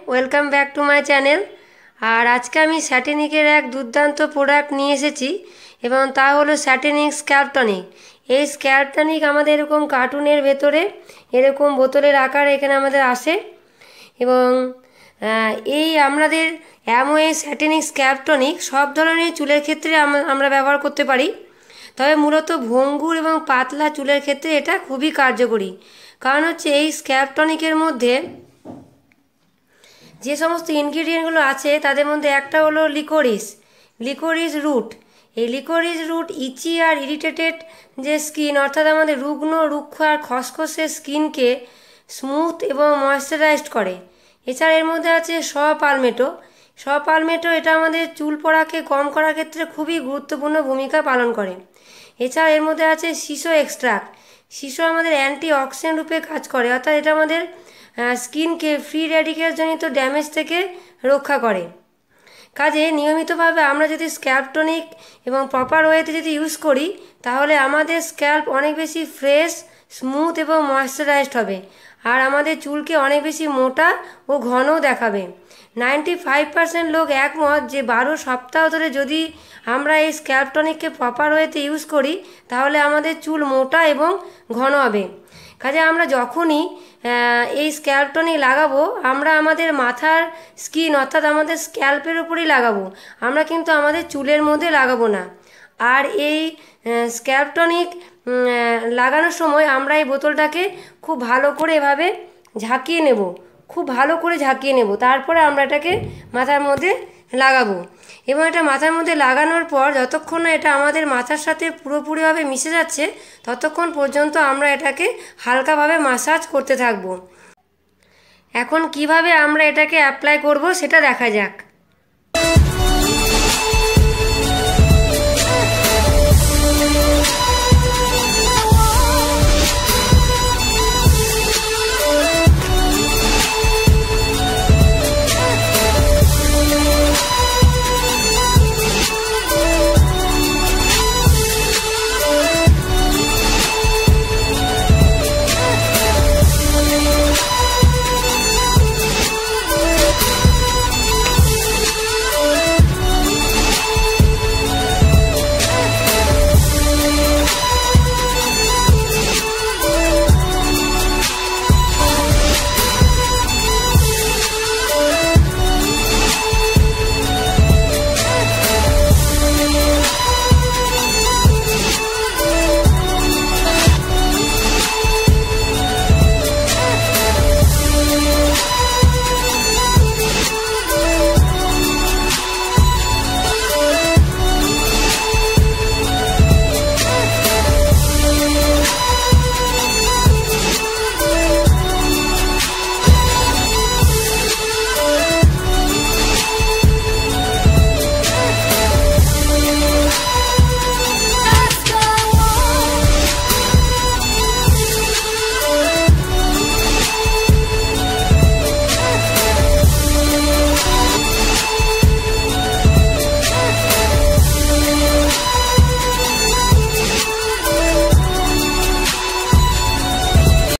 Welcome back to my channel. আর আজকে আমি স্যাটেনিকের এক দুর্দান্ত প্রোডাক্ট নিয়ে এসেছি এবং তা হলো স্যাটেনিক স্ক্যাল্প টনিক। এই স্ক্যাল্প টনিক আমাদের এরকম কার্টুনের ভেতরে এরকম বোতলের আকার এখানে আমাদের আসে এবং এই আমাদের অ্যামওয়ে স্যাটেনিক স্ক্যাল্প টনিক সব ধরনের চুলের ক্ষেত্রে আমরা ব্যবহার করতে পারি। তবে মূলত ভঙ্গুর এবং পাতলা চুলের ক্ষেত্রে এটা খুবই কার্যকরী। কারণ হচ্ছে এই স্ক্যাল্প টনিকের মধ্যে যে সমস্ত ইনগ্রিডিয়েন্টগুলো আছে তাদের মধ্যে একটা হলো লিকোরিস রুট। এই লিকোরিস রুট ইচি আর ইরিটেটেড যে স্কিন অর্থাৎ আমাদের রুগ্ন রুক্ষ আর খসখসে স্কিনকে স্মুথ এবং ময়েশ্চারাইজড করে। এছাড়া এর মধ্যে আছে পালমেটো এটা আমাদের চুল পড়াকে কম করার ক্ষেত্রে খুবই গুরুত্বপূর্ণ ভূমিকা পালন করে। এছাড়া এর মধ্যে আছে শিশো এক্সট্রাক্ট। শিশো আমাদের অ্যান্টি অক্সিডেন্ট রূপে কাজ করে, অর্থাৎ এটা আমাদের স্কিনকে ফ্রি র্যাডিক্যাল জনিত ড্যামেজ থেকে রক্ষা করে। কাজে নিয়মিতভাবে আমরা যদি স্ক্যাল্প টনিক এবং প্রপার ওয়েতে যদি ইউজ করি তাহলে আমাদের স্ক্যাল্প অনেক বেশি ফ্রেশ, স্মুথ এবং ময়েশ্চারাইজড হবে আর আমাদের চুলকে অনেক বেশি মোটা ও ঘনও দেখাবে। 95% লোক একমত যে 12 সপ্তাহ ধরে যদি আমরা এই স্ক্যাল্প টনিককে প্রপার ওয়েতে ইউজ করি তাহলে আমাদের চুল মোটা এবং ঘন হবে। কাজে আমরা যখনই এই স্ক্যাল্প টনিক লাগাবো আমরা আমাদের মাথার স্কিন অর্থাৎ আমাদের স্ক্যাল্পের উপরেই লাগাবো, আমরা কিন্তু আমাদের চুলের মধ্যে লাগাবো না। আর এই স্ক্যাল্প টনিক লাগানোর সময় আমরা এই বোতলটাকে খুব ভালো করে এভাবে ঝাঁকিয়ে নেব, তারপরে আমরা এটাকে মাথার মধ্যে লাগাবো এবং এটা মাথার মধ্যে লাগানোর পর যতক্ষণ না এটা আমাদের মাথার সাথে পুরোপুরিভাবে মিশে যাচ্ছে ততক্ষণ পর্যন্ত আমরা এটাকে হালকাভাবে মাসাজ করতে থাকবো। এখন কিভাবে আমরা এটাকে অ্যাপ্লাই করব সেটা দেখা যাক।